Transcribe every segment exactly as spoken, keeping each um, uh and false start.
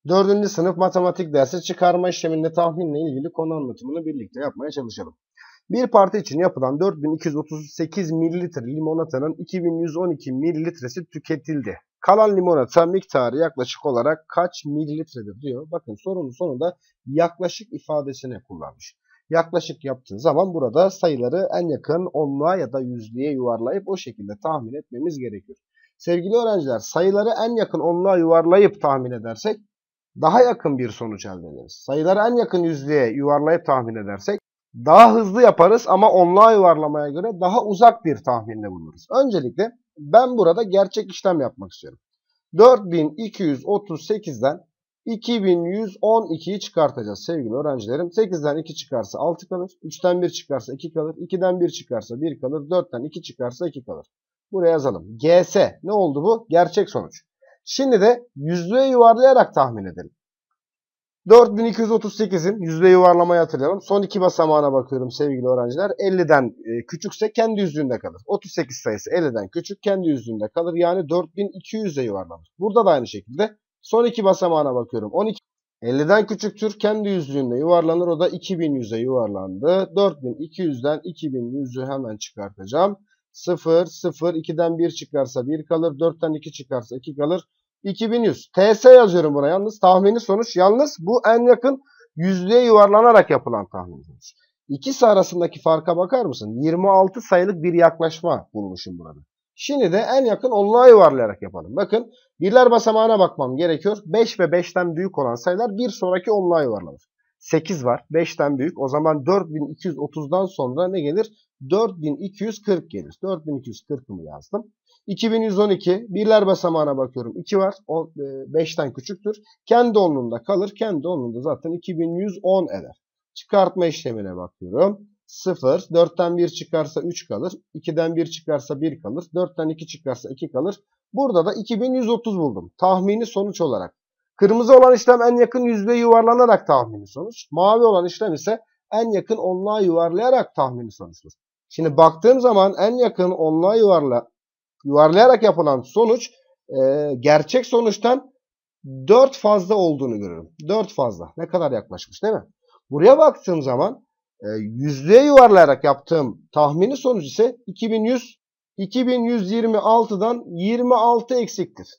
Dördüncü sınıf matematik dersi çıkarma işleminde tahminle ilgili konu anlatımını birlikte yapmaya çalışalım. Bir parti için yapılan dört bin iki yüz otuz sekiz mililitre limonatanın iki bin yüz on iki mililitresi tüketildi. Kalan limonata miktarı yaklaşık olarak kaç mililitredir diyor. Bakın sorunun sonunda yaklaşık ifadesini kullanmış. Yaklaşık yaptığın zaman burada sayıları en yakın onluğa ya da yüzlüğe yuvarlayıp o şekilde tahmin etmemiz gerekiyor. Sevgili öğrenciler, sayıları en yakın onluğa yuvarlayıp tahmin edersek daha yakın bir sonuç elde ederiz. Sayıları en yakın yüzlüğe yuvarlayıp tahmin edersek daha hızlı yaparız ama onluğa yuvarlamaya göre daha uzak bir tahminde bulunuruz. Öncelikle ben burada gerçek işlem yapmak istiyorum. dört bin iki yüz otuz sekizden iki bin yüz on ikiyi çıkartacağız sevgili öğrencilerim. sekizden iki çıkarsa altı kalır. üçten bir çıkarsa iki kalır. ikiden bir çıkarsa bir kalır. dörtten iki çıkarsa iki kalır. Buraya yazalım. G S ne oldu bu? Gerçek sonuç. Şimdi de yüzlüğe yuvarlayarak tahmin edelim. dört bin iki yüz otuz sekizin yüzlüğe yuvarlamayı hatırlayalım. Son iki basamağına bakıyorum sevgili öğrenciler. elliden küçükse kendi yüzlüğünde kalır. otuz sekiz sayısı elliden küçük kendi yüzlüğünde kalır. Yani dört bin iki yüze yuvarlanır. Burada da aynı şekilde son iki basamağına bakıyorum. on iki elliden küçüktür. Kendi yüzlüğünde yuvarlanır. O da iki bin yüze yuvarlandı. dört bin iki yüzden iki bin yüzü hemen çıkartacağım. sıfır, sıfır, ikiden bir çıkarsa bir kalır. dörtten iki çıkarsa iki kalır. iki bin yüz. T S yazıyorum buna yalnız. Tahmini sonuç. Yalnız bu en yakın yüzlüğe yuvarlanarak yapılan tahmin sonuç. İkisi arasındaki farka bakar mısın? yirmi altı sayılık bir yaklaşma bulmuşum burada. Şimdi de en yakın onluğa yuvarlayarak yapalım. Bakın birler basamağına bakmam gerekiyor. beş ve beşten büyük olan sayılar bir sonraki onluğa yuvarlanır. sekiz var. beşten büyük. O zaman dört bin iki yüz otuzdan sonra ne gelir? dört bin iki yüz kırk gelir. dört bin iki yüz kırk'ımı yazdım. iki bin yüz on iki. Birler basamağına bakıyorum. iki var. O beşten küçüktür. Kendi onluğunda kalır. Kendi onluğunda zaten iki bin yüz on eder. Çıkartma işlemine bakıyorum. sıfır. dörtten bir çıkarsa üç kalır. ikiden bir çıkarsa bir kalır. dörtten iki çıkarsa iki kalır. Burada da iki bin yüz otuz buldum. Tahmini sonuç olarak. Kırmızı olan işlem en yakın yüzlüğe yuvarlanarak tahmini sonuç. Mavi olan işlem ise en yakın onluğa yuvarlayarak tahmini sonuçtur. Şimdi baktığım zaman en yakın onluğa yuvarla yuvarlayarak yapılan sonuç e, gerçek sonuçtan dört fazla olduğunu görüyorum. dört fazla. Ne kadar yaklaşmış değil mi? Buraya baktığım zaman e, yüzlüğe yuvarlayarak yaptığım tahmini sonuç ise iki bin yüz, iki bin yüz yirmi altıdan yirmi altı eksiktir.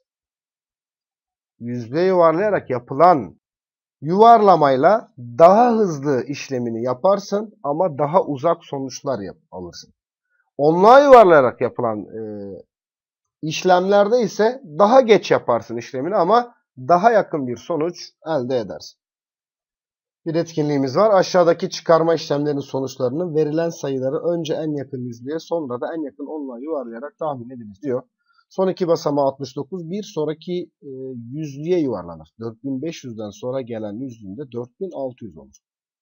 Yüzlüğe yuvarlayarak yapılan yuvarlamayla daha hızlı işlemini yaparsın ama daha uzak sonuçlar yap, alırsın. Onluğa yuvarlayarak yapılan e, İşlemlerde ise daha geç yaparsın işlemini ama daha yakın bir sonuç elde edersin. Bir etkinliğimiz var. Aşağıdaki çıkarma işlemlerinin sonuçlarını verilen sayıları önce en yakın yüzlüğe sonra da en yakın onluğa yuvarlayarak tahmin ediniz diyor. Son iki basamağı altmış dokuz. Bir sonraki e, yüzlüğe yuvarlanır. dört bin beş yüzden sonra gelen yüzlüğünde dört bin altı yüz olur.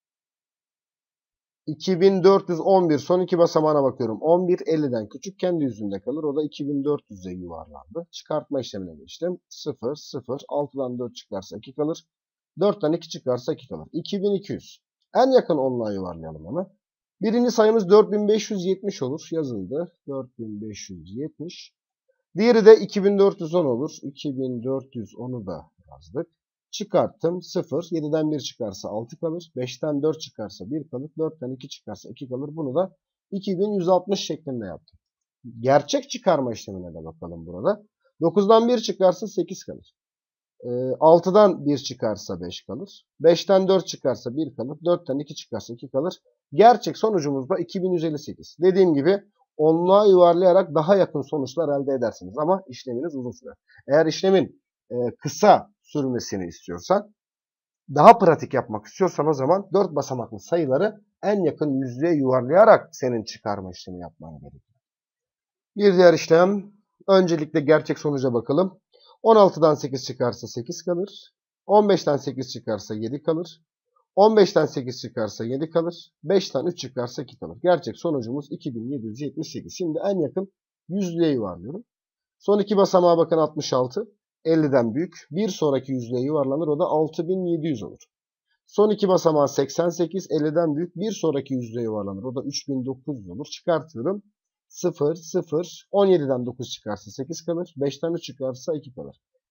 iki bin dört yüz on bir son iki basamağına bakıyorum. on bir elliden küçük kendi yüzünde kalır. O da iki bin dört yüze yuvarlandı. Çıkartma işlemine geçtim. sıfır, sıfır, altıdan dört çıkarsa iki kalır. dörtten iki çıkarsa iki kalır. iki bin iki yüz. En yakın onluğa yuvarlayalım onu. Birinci sayımız dört bin beş yüz yetmiş olur. Yazıldı. dört bin beş yüz yetmiş. Diğeri de iki bin dört yüz on olur. iki bin dört yüz onu da yazdık. Çıkarttım. sıfır. yediden bir çıkarsa altı kalır. beşten dört çıkarsa bir kalır. dörtten iki çıkarsa iki kalır. Bunu da iki bin yüz altmış şeklinde yaptım. Gerçek çıkarma işlemine de bakalım burada. dokuzdan bir çıkarsa sekiz kalır. altıdan bir çıkarsa beş kalır. beşten dört çıkarsa bir kalır. dörtten iki çıkarsa iki kalır. Gerçek sonucumuz da iki bin yüz elli sekiz. Dediğim gibi onluğa yuvarlayarak daha yakın sonuçlar elde edersiniz. Ama işleminiz uzun sürer. Eğer işlemin kısa sürmesini istiyorsan, daha pratik yapmak istiyorsan o zaman dört basamaklı sayıları en yakın yüzlüğe yuvarlayarak senin çıkarma işlemi yapman gerekiyor. Bir diğer işlem, öncelikle gerçek sonuca bakalım. on altıdan sekiz çıkarsa sekiz kalır. on beşten sekiz çıkarsa yedi kalır. on beşten sekiz çıkarsa yedi kalır. beşten üç çıkarsa iki kalır. Gerçek sonucumuz iki bin yedi yüz yetmiş sekiz. Şimdi en yakın yüzlüğe yuvarlıyorum. Son iki basamağa bakın altmış altı. elliden büyük. Bir sonraki yüzlüğe yuvarlanır. O da altı bin yedi yüz olur. Son iki basamağı seksen sekiz. elliden büyük. Bir sonraki yüzlüğe yuvarlanır. O da üç bin dokuz yüz olur. Çıkartıyorum. sıfır, sıfır. on yediden dokuz çıkarsa sekiz kalır. beşten üç çıkarsa iki kalır.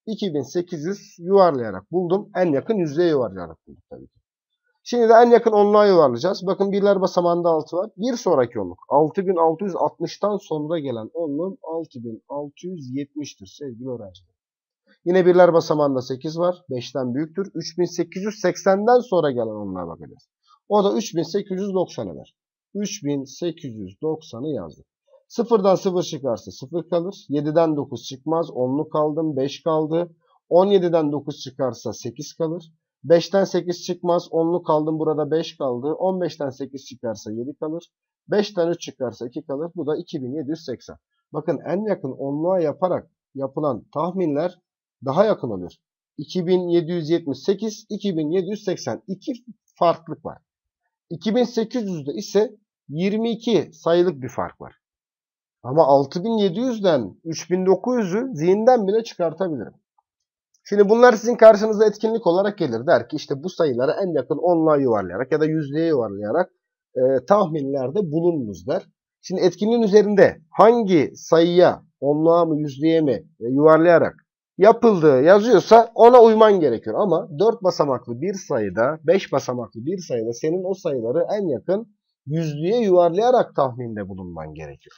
iki bin sekiz yüz yuvarlayarak buldum. En yakın yüzlüğe yuvarlayarak buldum tabii ki. Şimdi de en yakın onluğa yuvarlayacağız. Bakın birler basamağında altı var. Bir sonraki onluk altı bin altı yüz altmıştan sonra gelen onluğum altı bin altı yüz yetmiştir sevgili öğrenciler. Yine birler basamağında sekiz var. beşten büyüktür. üç bin sekiz yüz seksenden sonra gelen onluğa bakacağız. O da üç bin sekiz yüz doksan eder. üç bin sekiz yüz doksanı yazdık. sıfırdan sıfır çıkarsa sıfır kalır. yediden dokuz çıkmaz. onluk aldım. beş kaldı. on yediden dokuz çıkarsa sekiz kalır. beşten sekiz çıkmaz. onluk aldım. Burada beş kaldı. on beşten sekiz çıkarsa yedi kalır. beşten üç çıkarsa iki kalır. Bu da iki bin yedi yüz seksen. Bakın en yakın onluğa yaparak yapılan tahminler daha yakın oluyor. iki bin yedi yüz yetmiş sekiz, iki bin yedi yüz seksen. iki farklılık var. iki bin sekiz yüzde ise yirmi iki sayılık bir fark var. Ama altı bin yedi yüzden üç bin dokuz yüzü zihinden bile çıkartabilirim. Şimdi bunlar sizin karşınıza etkinlik olarak gelir. Der ki işte bu sayıları en yakın onluğa yuvarlayarak ya da yüzlüğe yuvarlayarak e, tahminlerde bulununuz der. Şimdi etkinliğin üzerinde hangi sayıya, onluğa mı yüzlüğe mi e, yuvarlayarak yapıldığı yazıyorsa ona uyman gerekiyor. Ama dört basamaklı bir sayıda, beş basamaklı bir sayıda senin o sayıları en yakın yüzlüğe yuvarlayarak tahminde bulunman gerekiyor.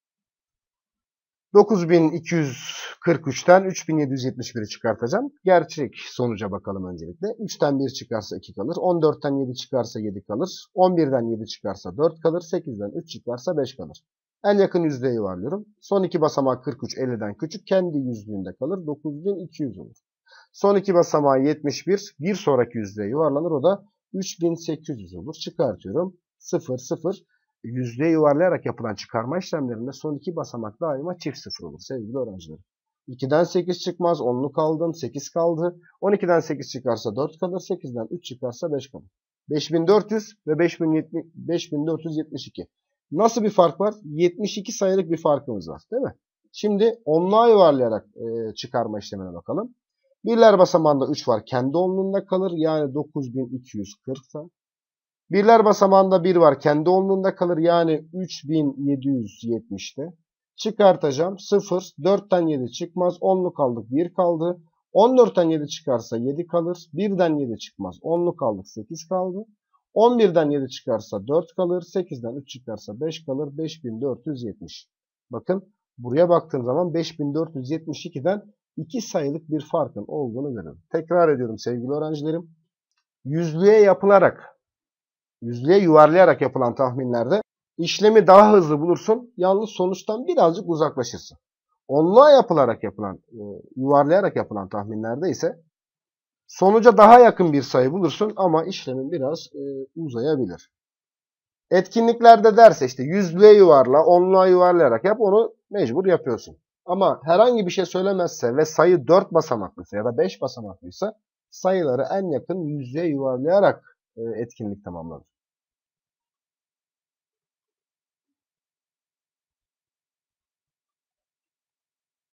dokuz bin iki yüz kırk üçten üç bin yedi yüz yetmiş bir'i çıkartacağım. Gerçek sonuca bakalım öncelikle. üçten bir çıkarsa iki kalır. on dörtten yedi çıkarsa yedi kalır. on birden yedi çıkarsa dört kalır. sekizden üç çıkarsa beş kalır. En yakın yüzlüğe yuvarlıyorum. Son iki basamağı kırk üç elliden küçük. Kendi yüzlüğünde kalır. dokuz bin iki yüz olur. Son iki basamağı yetmiş bir. Bir sonraki yüzlüğe yuvarlanır. O da üç bin sekiz yüz olur. Çıkartıyorum. sıfır sıfır. Yüzlüğe yuvarlayarak yapılan çıkarma işlemlerinde son iki basamak daima çift sıfır olur sevgili öğrenciler. ikiden sekiz çıkmaz. onluk aldım. sekiz kaldı. on ikiden sekiz çıkarsa dört kalır. sekizden üç çıkarsa beş kalır. beş bin dört yüz ve beş bin dört yüz yetmiş iki. Nasıl bir fark var? yetmiş iki sayılık bir farkımız var. Değil mi? Şimdi onluğa yuvarlayarak e, çıkarma işlemine bakalım. Birler basamağında üç var. Kendi onluğunda kalır. Yani dokuz bin iki yüz kırk'ta. Birler basamağında bir var. Kendi onluğunda kalır. Yani üç bin yedi yüz yetmiş'te. Çıkartacağım. sıfır. dörtten yedi çıkmaz. onluk aldık. bir kaldı. on dörtten yedi çıkarsa yedi kalır. birden yedi çıkmaz. onluk aldık. sekiz kaldı. on birden yedi çıkarsa dört kalır. sekizden üç çıkarsa beş kalır. beş bin dört yüz yetmiş. Bakın buraya baktığım zaman beş bin dört yüz yetmiş iki'den iki sayılık bir farkın olduğunu görüyorum. Tekrar ediyorum sevgili öğrencilerim. Yüzlüğe yapılarak yüzlüğe yuvarlayarak yapılan tahminlerde işlemi daha hızlı bulursun. Yalnız sonuçtan birazcık uzaklaşırsın. Onluğa yapılarak yapılan, yuvarlayarak yapılan tahminlerde ise sonuca daha yakın bir sayı bulursun ama işlemin biraz uzayabilir. Etkinliklerde derse işte yüzlüğe yuvarla, onluğa yuvarlayarak yap, onu mecbur yapıyorsun. Ama herhangi bir şey söylemezse ve sayı dört basamaklıysa ya da beş basamaklıysa sayıları en yakın yüzlüğe yuvarlayarak etkinlik tamamlanır.